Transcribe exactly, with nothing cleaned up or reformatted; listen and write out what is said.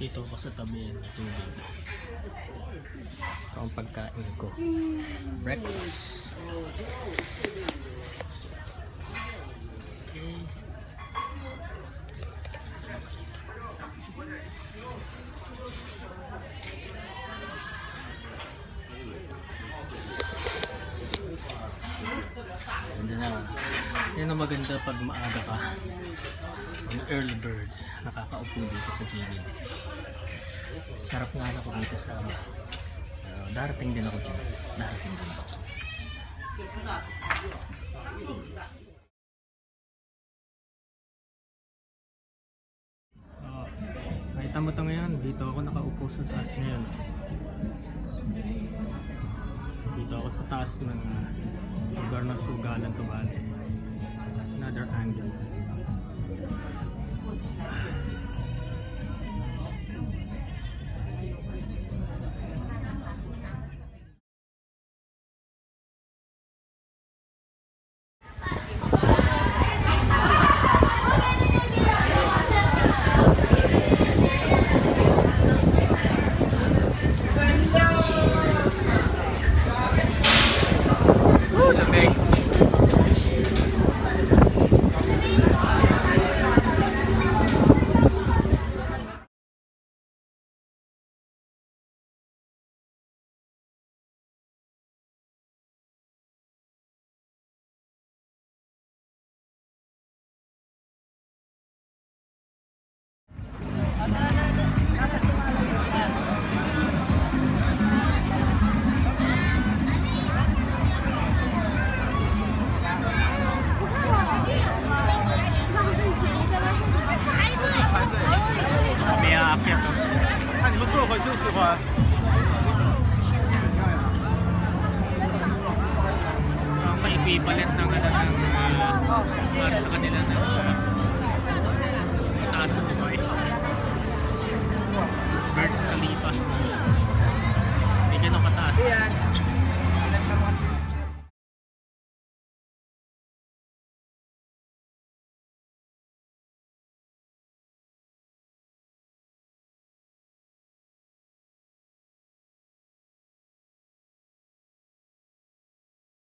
Dito ako sa tabi ng tubig. Ito ang pagkain ko. Breakfast. Okay. Ganda na. Yan ang maganda pag maaga ka. Ang early birds. Nakakaupo dito sa gilid. Sarap nga na po dito sa ama. Uh, darating din ako dyan. Darating din ako dyan. Uh, nakita mo ito ngayon. Dito ako nakaupo sa taas ngayon. Dito ako sa taas ng uh, lugar ng sugalan to bali. Another angle. May aakyat. 那你们坐回就喜欢。